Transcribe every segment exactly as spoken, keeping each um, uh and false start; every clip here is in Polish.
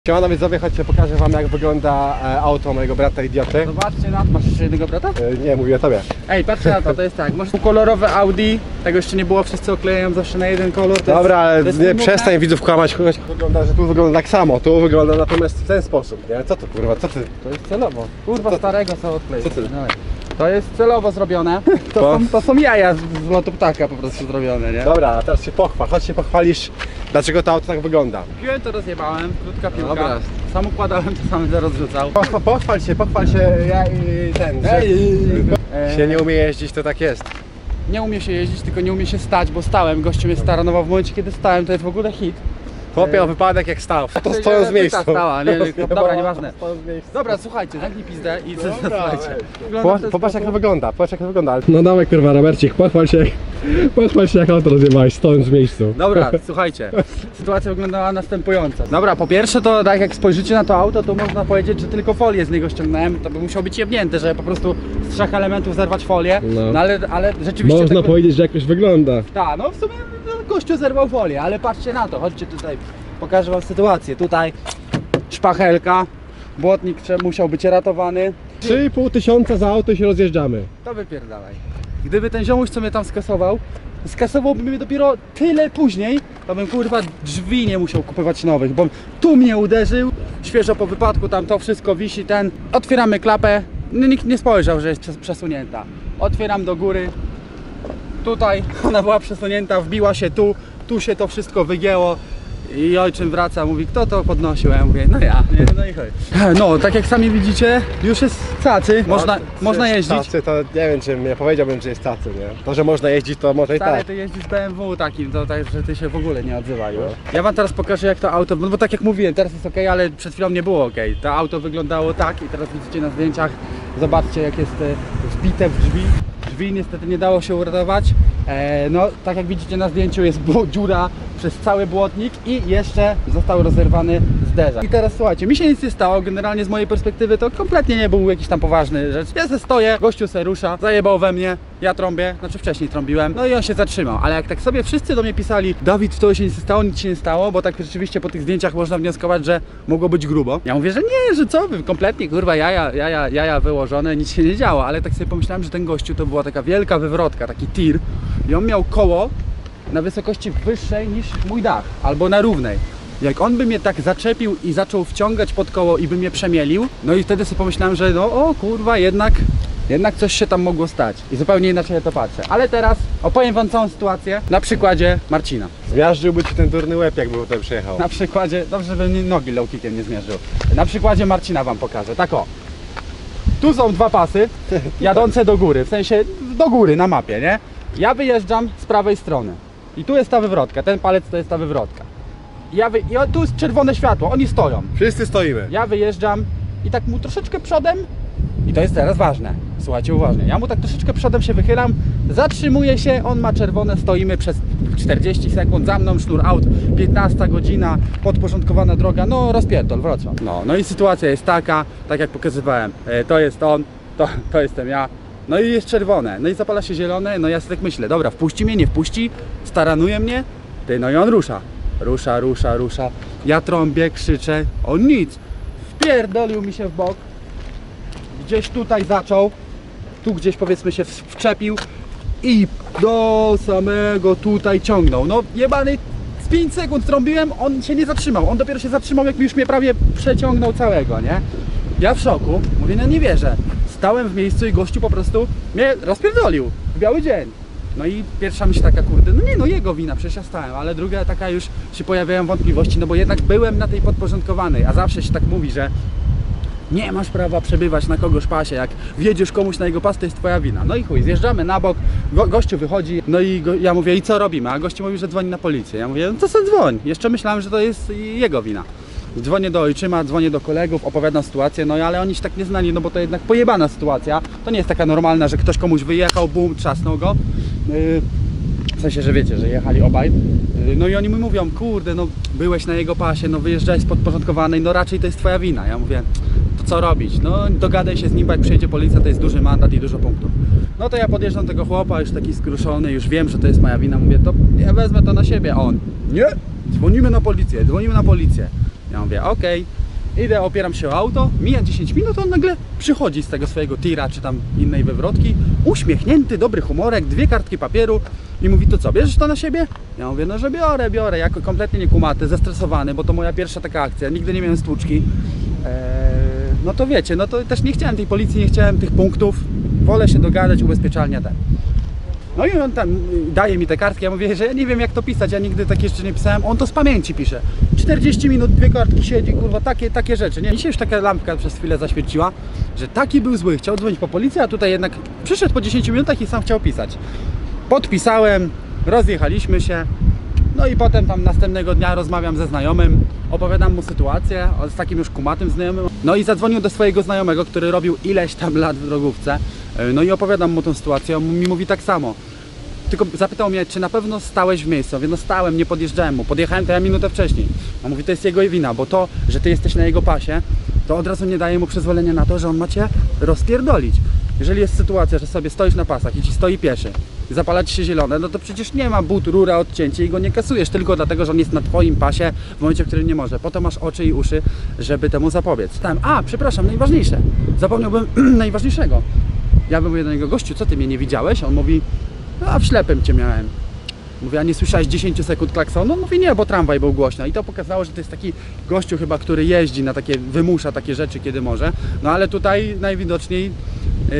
Siemano widzowie, chodźcie, pokażę wam jak wygląda e, auto mojego brata idioty. Zobaczcie na to, masz jeszcze jednego brata? E, nie, mówię tobie. Ej, patrzcie na to, to jest tak, masz kolorowe Audi, tego jeszcze nie było, wszyscy oklejają zawsze na jeden kolor. To Dobra, ale jest, to nie jest przestań widzów kłamać, kogoś wygląda, że tu wygląda tak samo, tu wygląda natomiast w ten sposób, nie? Co to kurwa, co ty? To jest celowo. Kurwa Co to- starego co odkleić. co ty? To jest celowo zrobione. To, Po- są, to są jaja z, z lotu ptaka po prostu zrobione, nie? Dobra, a teraz się pochwal, chodź się pochwalisz, dlaczego to auto tak wygląda. Piłem to rozjebałem, krótka piłka. Dobra. Sam układałem, to sam to rozrzucał. Po, pochwal się, pochwal się, ja i ten, że Ej, się nie umie jeździć, to tak jest. Nie umie się jeździć, tylko nie umie się stać, bo stałem, gościu mnie staranował w momencie kiedy stałem, to jest w ogóle hit. Chłopie o wypadek jak stał, to Znaczy, stoją z że miejsca. pyta stała, nie, nie, dobra, nieważne. Stoją z miejsca. Dobra, słuchajcie, zamknij pizdę i Dobra, słuchajcie. Po, popatrz jak to wygląda, popatrz jak to wygląda. No dawaj kurwa Robercik, pochwal się, pochwal się jak auto rozjebałeś, stojąc w miejscu. Dobra, słuchajcie, sytuacja wyglądała następująco. Dobra, po pierwsze to tak jak spojrzycie na to auto, to można powiedzieć, że tylko folię z niego ściągnąłem. To by musiał być jebnięte, żeby po prostu z trzech elementów zerwać folię. No. No, ale, ale rzeczywiście... Można tak... powiedzieć, że jakoś wygląda. Tak, no w sumie no, gościu zerwał folię, ale patrzcie na to, chodźcie tutaj, pokażę wam sytuację. Tutaj szpachelka, błotnik musiał być ratowany. trzy i pół tysiąca za auto i się rozjeżdżamy. To wypierdalaj. Gdyby ten ziomuś, co mnie tam skasował, skasowałby mnie dopiero tyle później, to bym kurwa drzwi nie musiał kupować nowych, bo tu mnie uderzył, świeżo po wypadku, tam to wszystko wisi, ten. Otwieramy klapę, no, nikt nie spojrzał, że jest przes- przesunięta. Otwieram do góry, tutaj ona była przesunięta, wbiła się tu, tu się to wszystko wygięło. I ojczym wraca, mówi, kto to podnosił? A ja mówię, no ja, nie, no i chodź. No, tak jak sami widzicie, już jest cacy, można, No, można jest jeździć. Tacy, to nie wiem, czy nie powiedziałbym, że jest tacy, nie? To, że można jeździć, to może i Stary, tak. ty jeździsz B M W takim, to tak, że ty się w ogóle nie odzywaj. No. Ja wam teraz pokażę jak to auto, no bo tak jak mówiłem, teraz jest ok, ale przed chwilą nie było ok. To auto wyglądało tak i teraz widzicie na zdjęciach, zobaczcie jak jest e, wbite w drzwi. Drzwi niestety nie dało się uratować. E, no, tak jak widzicie na zdjęciu jest bło- dziura przez cały błotnik i jeszcze został rozerwany zderzak. I teraz słuchajcie, mi się nic nie stało, generalnie z mojej perspektywy to kompletnie nie był jakiś tam poważny rzecz. Ja se stoję, gościu se rusza, zajebał we mnie, ja trąbię, znaczy wcześniej trąbiłem, no i on się zatrzymał, ale jak tak sobie wszyscy do mnie pisali, Dawid, to się nic nie stało, nic się nie stało, bo tak rzeczywiście po tych zdjęciach można wnioskować, że mogło być grubo. Ja mówię, że nie, że co wy, kompletnie, kurwa, jaja, jaja, jaja wyłożone, nic się nie działo, ale tak sobie pomyślałem, że ten gościu to była taka wielka wywrotka, taki tir i on miał koło na wysokości wyższej niż mój dach, albo na równej. Jak on by mnie tak zaczepił i zaczął wciągać pod koło i by mnie przemielił, no i wtedy sobie pomyślałem, że no o kurwa, jednak, jednak coś się tam mogło stać. I zupełnie inaczej na to patrzę. Ale teraz opowiem wam całą sytuację na przykładzie Marcina. Zmiażdżyłby ci ten durny łeb, jakby tutaj przyjechał. Na przykładzie, dobrze, żeby mnie nogi low kickiem nie zmierzył. Na przykładzie Marcina wam pokażę, tak o. Tu są dwa pasy jadące do góry, w sensie do góry na mapie, nie? Ja wyjeżdżam z prawej strony i tu jest ta wywrotka, ten palec to jest ta wywrotka. Ja wy... I o, tu jest czerwone światło, oni stoją. Wszyscy stoimy. Ja wyjeżdżam i tak mu troszeczkę przodem, i to jest teraz ważne, słuchajcie uważnie, ja mu tak troszeczkę przodem się wychylam, zatrzymuję się, on ma czerwone, stoimy przez czterdzieści sekund, za mną sznur aut, piętnasta godzina, podporządkowana droga, no rozpierdol, Wrocław. No, no i sytuacja jest taka, tak jak pokazywałem, e, to jest on, to, to jestem ja, no i jest czerwone, no i zapala się zielone, no ja sobie tak myślę, dobra, wpuści mnie, nie wpuści, staranuje mnie, ty, no i on rusza, rusza, rusza, rusza, ja trąbię, krzyczę, on nic, wpierdolił mi się w bok, gdzieś tutaj zaczął, tu gdzieś powiedzmy się wczepił i do samego tutaj ciągnął. No jebany, z pięć sekund trąbiłem, on się nie zatrzymał, on dopiero się zatrzymał, jak już mnie prawie przeciągnął całego, nie? Ja w szoku, mówię, no nie wierzę, stałem w miejscu i gościu po prostu mnie rozpierdolił w biały dzień. No i pierwsza myśl taka, kurde, no nie, no jego wina, przecież ja stałem, ale druga taka już się pojawiają wątpliwości, no bo jednak byłem na tej podporządkowanej, a zawsze się tak mówi, że nie masz prawa przebywać na kogoś pasie, jak wjedziesz komuś na jego pas, to jest twoja wina. No i chuj, zjeżdżamy na bok, go, gościu wychodzi, no i go, ja mówię, i co robimy? A gościu mówi, że dzwoni na policję. Ja mówię, no to sobie dzwoń. Jeszcze myślałem, że to jest jego wina. Dzwonię do ojczyma, dzwonię do kolegów, opowiadam sytuację, no ale oni się tak nie znali, no bo to jednak pojebana sytuacja. To nie jest taka normalna, że ktoś komuś wyjechał, bum, trzasnął go. Yy, w sensie, że wiecie, że jechali obaj. Yy, no i oni mi mówią, kurde, no byłeś na jego pasie, no wyjeżdżałeś z podporządkowanej, no raczej to jest twoja wina. Ja mówię, to co robić? No dogadaj się z nim, bo jak przyjedzie policja, to jest duży mandat i dużo punktów. No to ja podjeżdżam tego chłopa, już taki skruszony, już wiem, że to jest moja wina, mówię, to ja wezmę to na siebie, a on, nie, dzwonimy na policję, dzwonimy na policję. Ja mówię, okej. Idę, opieram się o auto, mija dziesięć minut, on nagle przychodzi z tego swojego tira, czy tam innej wywrotki, uśmiechnięty, dobry humorek, dwie kartki papieru i mówi, to co, bierzesz to na siebie? Ja mówię, no że biorę, biorę, jako kompletnie niekumaty, zestresowany, bo to moja pierwsza taka akcja, nigdy nie miałem stłuczki. Eee, no to wiecie, no to też nie chciałem tej policji, nie chciałem tych punktów, wolę się dogadać, ubezpieczalnia ten. No i on tam daje mi te kartki, ja mówię, że ja nie wiem jak to pisać, ja nigdy takie jeszcze nie pisałem, on to z pamięci pisze. czterdzieści minut, dwie kartki siedzi, kurwa, takie, takie rzeczy, nie? Mi się już taka lampka przez chwilę zaświeciła, że taki był zły, chciał dzwonić po policję, a tutaj jednak przyszedł po dziesięciu minutach i sam chciał pisać. Podpisałem, rozjechaliśmy się, no i potem tam następnego dnia rozmawiam ze znajomym, opowiadam mu sytuację, z takim już kumatym znajomym. No i zadzwonił do swojego znajomego, który robił ileś tam lat w drogówce. No i opowiadam mu tą sytuację, on mi mówi tak samo. Tylko zapytał mnie, czy na pewno stałeś w miejscu. Ja mówię, no stałem, nie podjeżdżałem mu, podjechałem to ja minutę wcześniej. A mówi, to jest jego wina, bo to, że ty jesteś na jego pasie, to od razu nie daje mu przyzwolenia na to, że on ma cię rozpierdolić. Jeżeli jest sytuacja, że sobie stoisz na pasach i ci stoi pieszy i zapala ci się zielone, no to przecież nie ma but, rura, odcięcie i go nie kasujesz tylko dlatego, że on jest na twoim pasie w momencie, w którym nie może. Po to masz oczy i uszy, żeby temu zapobiec. Tam, a, przepraszam, najważniejsze. Zapomniałbym najważniejszego. Ja bym mówię do niego, gościu, co ty mnie nie widziałeś? On mówi, no a w ślepym cię miałem. Mówię, a nie słyszałeś dziesięć sekund klaksonu? On mówi, nie, bo tramwaj był głośno. I to pokazało, że to jest taki gościu chyba, który jeździ na takie, wymusza takie rzeczy, kiedy może. No ale tutaj najwidoczniej, yy,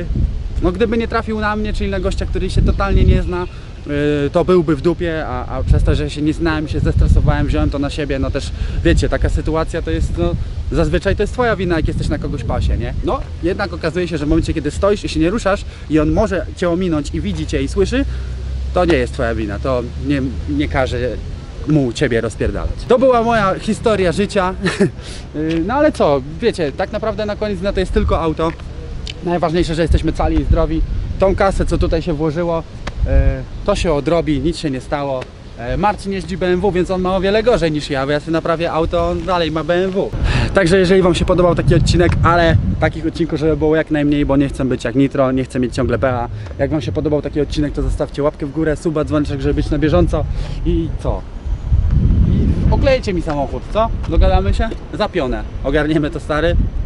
no gdyby nie trafił na mnie, czyli na gościa, który się totalnie nie zna, yy, to byłby w dupie, a, a przez to, że się nie znałem, się zestresowałem, wziąłem to na siebie, no też, wiecie, taka sytuacja to jest, no, zazwyczaj to jest twoja wina, jak jesteś na kogoś pasie, nie? No, jednak okazuje się, że w momencie, kiedy stoisz i się nie ruszasz i on może cię ominąć i widzi cię i słyszy, to nie jest twoja wina, to nie, nie każe mu ciebie rozpierdalać. To była moja historia życia. No ale co, wiecie, tak naprawdę na koniec dnia to jest tylko auto. Najważniejsze, że jesteśmy cali i zdrowi. Tą kasę, co tutaj się włożyło, to się odrobi, nic się nie stało. Marcin jeździ B M W, więc on ma o wiele gorzej niż ja, bo ja sobie naprawię auto, on dalej ma B M W. Także jeżeli wam się podobał taki odcinek, ale takich odcinków, żeby było jak najmniej, bo nie chcę być jak Nitro, nie chcę mieć ciągle pecha. Jak wam się podobał taki odcinek, to zostawcie łapkę w górę, suba, dzwoneczek, żeby być na bieżąco. I co? I oklejcie mi samochód, co? Dogadamy się? Za pionę. Ogarniemy to, stary.